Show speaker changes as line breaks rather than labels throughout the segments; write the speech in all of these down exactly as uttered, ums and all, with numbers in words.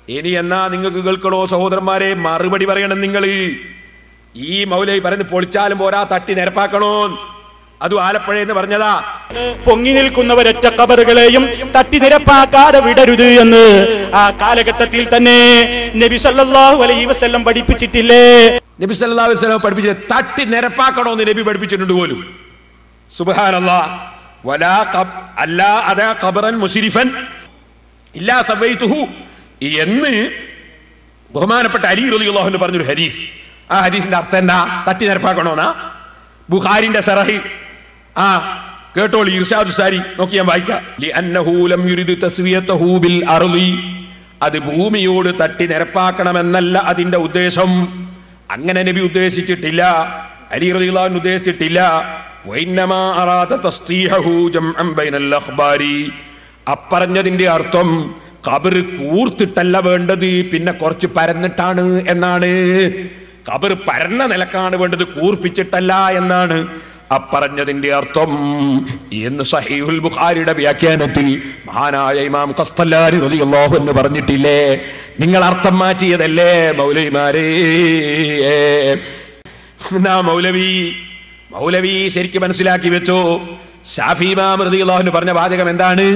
ഇനി എന്നാ നിങ്ങൾക്ക് കേൾക്കണോ സഹോദരന്മാരെ? മറുപടി പറയണം നിങ്ങൾ. ഈ മൗലവി പറയുന്നത് പൊളിച്ചാലും പോരാ, തട്ടി നിരപ്പാക്കണോ? അതും ആലപ്പുഴയെന്ന് പറഞ്ഞതാ.
പൊങ്ങി നിൽക്കുന്നവരൊറ്റ ഖബറുകളെയും തട്ടി നിരപ്പാക്കാതെ വിടരുത് എന്ന് ആ കാലഘട്ടത്തിൽ തന്നെ നബി സല്ലല്ലാഹു അലൈഹി വസല്ലം പഠിപ്പിച്ചിട്ടില്ലേ?
നബി സല്ലല്ലാഹു അലൈഹി വസല്ലം പഠിപ്പിച്ചത് തട്ടി നിരപ്പാക്കണോന്ന് നബി പഠിപ്പിച്ചിട്ടുണ്ട് പോലും. സുബ്ഹാനല്ലാഹ്. വലാ ഖബ് അല്ലാ അദാ ഖബറൻ മുശ്രിഫൻ ഇല്ലാ സവൈതുഹു എന്ന് ബഹുമാനപ്പെട്ട അലി റളിയല്ലാഹു അൻഹു പറഞ്ഞൊരു ഹദീസ്. ആ ഹദീസിന്റെ അർത്ഥം എന്താ? തട്ടി നിരപ്പാക്കണോന്നാ. ബുഖാരിന്റെ സറഹി ആ കേട്ടോളി, ഇർശാദു സാരി നോക്കി ഞാൻ വായിക്കാം. ലിഅന്നഹു ലം യുരിദ് തസ്വിയതഹു ബിൽ അർളി, അത് ഭൂമിയോട് തട്ടി നിരപ്പാക്കണമെന്നല്ല അതിന്റെ ഉദ്ദേശം. അങ്ങനെ നബി ഉദ്ദേശിച്ചിട്ടില്ല, അലി റളിയല്ലാഹു അൻഹു ഉദ്ദേശിച്ചിട്ടില്ല. വഇന്നമാ അറാദ തസ്തീഹു ജംഅൻ ബൈനൽ അഖ്ബാരി, അപ്പറഞ്ഞതിന്റെ അർത്ഥം ഖബർ കൂർത്തിട്ടല്ല വേണ്ടത്, പിന്നെ കുറച്ച് പരന്നിട്ടാണ് എന്നാണ്. ഖബർ പരന്ന നിലക്കാണ് വേണ്ടത്, കൂർപ്പിച്ചിട്ടല്ല എന്നാണ് അപ്പറഞ്ഞതിന്റെ അർത്ഥം എന്ന് സഹീഹുൽ ബുഖാരിയുടെ വ്യാഖ്യാനത്തിൽ മഹാനായ ഇമാം ഖസ്തലാനി റളിയല്ലാഹു അൻഹു പറഞ്ഞിട്ടില്ലേ? നിങ്ങൾ അർത്ഥം മാറ്റിയതല്ലേ മൗലവിമാരെ? എന്നാ മൗലവി മൗലവി ശരിക്കും മനസ്സിലാക്കി വെച്ചോ. ശാഫി ഇമാം റളിയല്ലാഹു അൻഹു പറഞ്ഞ വാചകം എന്താണ്?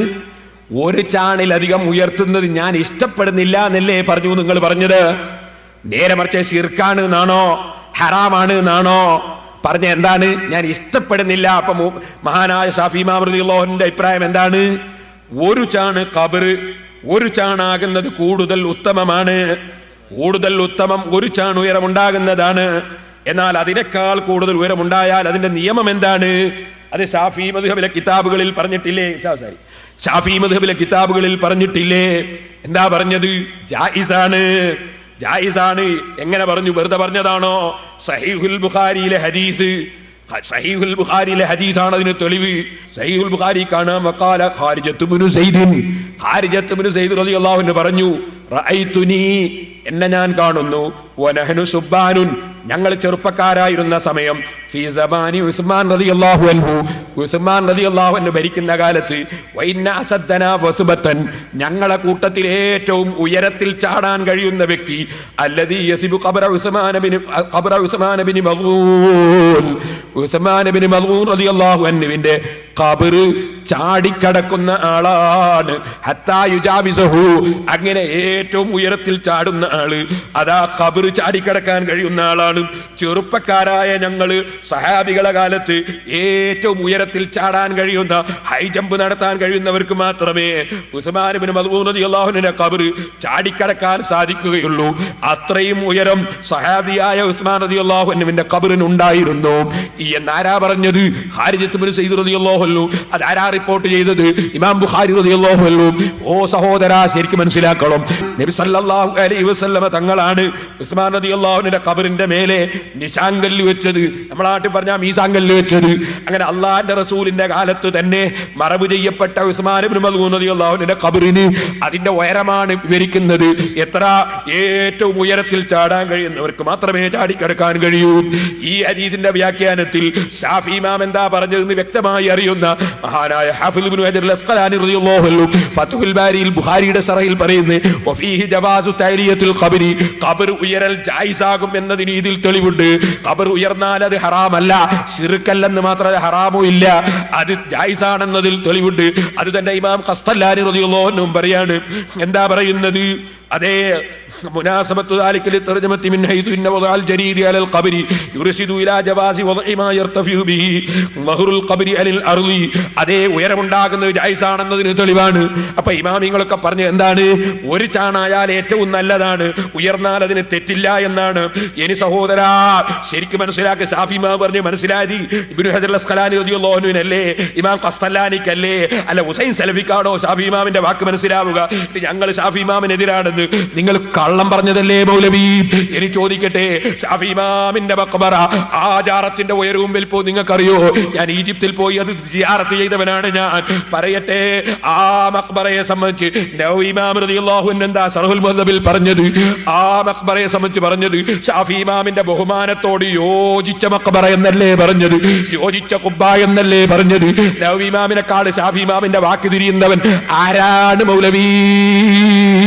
ഒരു ചാണിലധികം ഉയർത്തുന്നത് ഞാൻ ഇഷ്ടപ്പെടുന്നില്ല എന്നല്ലേ പറഞ്ഞു നിങ്ങൾ പറഞ്ഞത്? നേരെ മറിച്ച് ശിർക്കാണ് എന്നാണോ ഹറാമാണ് എന്നാണോ പറഞ്ഞ? എന്താണ്? ഞാൻ ഇഷ്ടപ്പെടുന്നില്ല. അപ്പൊ മഹാനായ ശാഫി ഇമാം റളിയല്ലാഹു അൻഹുവിന്റെ അഭിപ്രായം എന്താണ്? ഒരു ചാണ് ഖബർ, ഒരു ചാണാകുന്നത് കൂടുതൽ ഉത്തമമാണ്. കൂടുതൽ ഉത്തമം ഒരു ചാൺ ഉയരമുണ്ടാകുന്നതാണ്. എന്നാൽ അതിനേക്കാൾ കൂടുതൽ ഉയരമുണ്ടായാൽ അതിന്റെ നിയമം എന്താണ്? അത് ഷാഫി മദ്ഹബിലെ കിതാബുകളിൽ പറഞ്ഞിട്ടില്ലേ? സാരി ഷാഫി മദ്ഹബിലെ കിതാബുകളിൽ പറഞ്ഞിട്ടില്ലേ? എന്താ പറഞ്ഞത്? ജായിസാണ്, ജായിസാണ്. എങ്ങനെ പറഞ്ഞു? വെറുതെ പറഞ്ഞതാണോ? സഹീഹുൽ ബുഖാരിയിലെ ഹദീസ്, സഹീഹുൽ ബുഖാരിയിലെ ഹദീസാണ് അതിന് തെളിവ്. സഹീഹുൽ ബുഖാരി കാണാം. വഖാല ഖാരിജത്ത് ഇബ്നു സൈദ്, ഖാരിജത്ത് ഇബ്നു സൈദ് റളിയല്ലാഹു അൻഹു പറഞ്ഞു, റഅയ്തുനി, എന്നെ ഞാൻ കാണുന്നു, വനഹ്നു സുബ്ബാനുൻ, ഞങ്ങൾ ചെറുപ്പക്കാരായിരുന്ന സമയം, ഫീ സമാനി ഉസ്മാൻ റളിയല്ലാഹു അൻഹു, ഉസ്മാൻ റളിയല്ലാഹു അൻഹു ഭരിക്കുന്ന കാലത്ത്, വഇന്ന അസദ്ദനാ വസുബത്തൻ, ഞങ്ങളെ കൂട്ടത്തിൽ ഏറ്റവും ഉയരത്തിൽ ചാടാൻ കഴിയുന്ന വ്യക്തി, അല്ലദീ യസിബു ഖബ്റ ഉസ്മാൻ ബിൻ ഖബ്റ ഉസ്മാൻ ബിൻ മദ്ഊൻ, ഉസ്മാൻ ബിൻ മദ്ഊൻ റളിയല്ലാഹു അൻഹുവിന്റെ ഖബർ ചാടിക്കടക്കുന്ന ആളാണ്. ഹത്താ യുജാബിസഹു, അങ്ങനെ ഏറ്റവും ഉയരത്തിൽ ചാടുന്ന ആള്, അതാ ഖബർ ചാടിക്കടക്കാൻ കഴിയുന്ന ആളാണ്. ചെറുപ്പക്കാരായ ഞങ്ങള് സഹാബികളെ കാലത്ത് ഏറ്റവും ഉയരത്തിൽ ചാടാൻ കഴിയുന്ന, ഹൈ ജമ്പ് നടത്താൻ കഴിയുന്നവർക്ക് മാത്രമേ ഉസ്മാൻ ഇബ്നു മദ്ഊൻ റളിയല്ലാഹു അൻഹുവിന്റെ ഖബർ ചാടിക്കടക്കാൻ സാധിക്കുകയുള്ളൂ. അത്രയും ഉയരം സഹാബിയായ ഉസ്മാൻ റളിയല്ലാഹു അൻഹുവിന്റെ ഖബറിന് ഉണ്ടായിരുന്നു എന്നാരാ പറഞ്ഞത്? ഖാരിജത്ത് ഇബ്നു സയ്യിദ് റളിയല്ലാഹു അൻഹു. അതാരാ റിപ്പോർട്ട് ചെയ്തത്? ഇമാം ബുഖാരി റളിയല്ലാഹു അൻഹു. ഓ സഹോദരാ, ശരിക്കും മനസ്സിലാക്കണം. നബി സല്ലല്ലാഹു അലൈഹി വസല്ലമ തങ്ങളാണ് ഉസ്മാൻ റളിയല്ലാഹു അൻഹുവിന്റെ ഖബറിന്റെ മേലെ നിശാങ്കല്ല് വെച്ചത്, നമ്മുടെ നാട്ടിൽ പറഞ്ഞാൽ മീസാങ്കല്ല് വെച്ചത്. അങ്ങനെ അള്ളാഹിന്റെ റസൂലിന്റെ കാലത്ത് തന്നെ മറവ് ചെയ്യപ്പെട്ട ഉസ്മാൻ ഇബ്നു മദ്ഊൻ റളിയല്ലാഹു അൻഹുവിന്റെ ഖബറിന് അതിന്റെ ഉയരമാണ് വിവരിക്കുന്നത്. എത്ര? ഏറ്റവും ഉയരത്തിൽ ചാടാൻ കഴിയുന്നവർക്ക് മാത്രമേ ചാടിക്കിടക്കാൻ കഴിയൂ. ഈ ഹദീസിന്റെ വ്യാഖ്യാനത്തിൽ ശാഫി ഇമാം എന്താ പറഞ്ഞതെന്ന് വ്യക്തമായി അറിയുന്ന മഹാനായ ഹാഫിദ് ഇബ്നു ഹജർ അൽ അസ്ഖലാനി റളിയല്ലാഹു അൻഹു ഫത്ഹുൽ ബാരിയിൽ ബുഖാരിയുടെ സറഹിൽ പറയുന്നു, വഫീഹി ജവാസു തഅലിയത്തുൽ ഖബ്രി, ഖബർ ഉയരൽ ജായിസാകും എന്നതിന് ഇതിൽ തെളിവുണ്ട്. ഖബർ ഉയർന്നാൽ അത് ഹറാമല്ല, ശിർക്കല്ലെന്ന് മാത്രമല്ല ഹറാമും ഇല്ല, അത് ജായിസാണെന്നതിൽ തെളിവുണ്ട്. അത് തന്നെ ഇമാം ഖസ്തലാനി റളിയല്ലാഹു അൻഹു പറയാണ്. എന്താ പറയുന്നത്? അതേ മുനാസബത്തു ദാലിക ലിതർജമത്തി മിൻ ഹൈസു ഇന്ന വദഅൽ ജരീദി അലൽ ഖബ്രി യുർശിദു ഇലാ ജവാസി വദഇ മാ യർതഫിഉ ബിഹി ളഹ്റുൽ ഖബ്രി അലൽ അർളി, അതേ ഉയരമുണ്ടാകുന്നത് ജായിസാണെന്നതിന് തെളിവാണ്. അപ്പൊ ഇമാമിങ്ങളൊക്കെ പറഞ്ഞു എന്താണ്? ഒരു ചാണായാൽ ഏറ്റവും നല്ലതാണ്, ഉയർന്നാൽ അതിന് തെറ്റില്ല എന്നാണ്. ഇനി സഹോദരാ ശരിക്കും മനസ്സിലാക്കി. ഷാഫി ഇമാം പറഞ്ഞു മനസ്സിലായി. ഇബ്നു ഹജർ അൽ അസ്ഖലാനി റളിയല്ലാഹു അൻഹുവിനല്ലേ, ഇമാം ഖസ്തലാനിക്കല്ലേ, അല്ല ഹുസൈൻ സലഫിക്കാണോ ഷാഫി ഇമാമിന്റെ വാക്ക് മനസ്സിലാവുക? ഞങ്ങൾ ഷാഫി ഇമാമിനെതിരാണെന്ന് നിങ്ങൾ കള്ളം പറഞ്ഞതല്ലേ മൗലവി? ഇനി ചോദിക്കട്ടെ, ഷാഫി ഇമാമിന്റെ മഖ്ബറ ആചാരത്തിന്റെ ഉയരവും വലിപ്പവും നിങ്ങൾക്കറിയോ? ഞാൻ ഈജിപ്തിൽ പോയി അത് സിയാറത്ത് ചെയ്തവനാണ് ഞാൻ. പറയട്ടെ, ആ മഖ്ബറയെ സംബന്ധിച്ച് നവവി ഇമാം റളിയല്ലാഹു അൻഹു എന്താ ശർഹുൽ മുഹദ്ദബിൽ പറഞ്ഞത്? ആ മഖ്ബറയെ സംബന്ധിച്ച് പറഞ്ഞത് ഷാഫി ഇമാമിന്റെ ബഹുമാനത്തോട് യോജിച്ച മഖ്ബറ എന്നല്ലേ പറഞ്ഞത്? യോജിച്ച ഖുബ്ബ എന്നല്ലേ പറഞ്ഞത്? നവവി ഇമാമിനെക്കാൾ ഷാഫി ഇമാമിന്റെ വാക്ക് തിരിയുന്നവൻ ആരാണ് മൗലവി?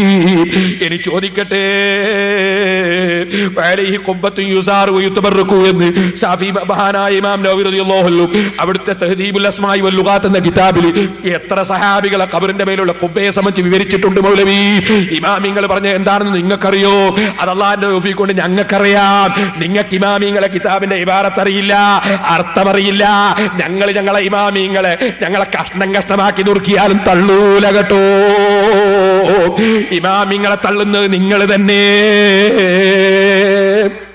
ഇനി ചോദിക്കട്ടെ, വഅലൈഹി ഖുബ്ബത്തുൻ യുസാറു വയുതബറകു എന്ന് ശാഫി മഹാനായ ഇമാം നവവി റളിയല്ലാഹു അൻഹു അവിടുത്തെ തഹ്ദീബുൽ അസ്മാഇ വൽ ലുഗാത്ത് എന്ന കിതാബിൽ എത്ര സഹാബികളെ ഖബറിന്റെ മേലുള്ള ഖുബ്ബയെ സംബന്ധിച്ച് വിവരിച്ചിട്ടുണ്ട് മൗലവി. ഇമാമിങ്ങൾ പറഞ്ഞ എന്താണെന്ന് നിങ്ങൾക്കറിയോ? അത് അല്ലാഹുവിന്റെ തൗഫീഖ് കൊണ്ട് ഞങ്ങൾക്കറിയാം. നിങ്ങൾക്ക് ഇമാമിങ്ങളെ കിതാബിന്റെ ഇബാറത്ത് അറിയില്ല, അർത്ഥമറിയില്ല. ഞങ്ങൾ ഞങ്ങളെ ഇമാമിങ്ങളെ ഞങ്ങളെ കഷ്ണം കഷ്ണമാക്കി നുറുക്കിയാലും തള്ളൂല കേട്ടോ. ഇമാമിങ്ങളെ തള്ളുന്നത് നിങ്ങൾ തന്നെ.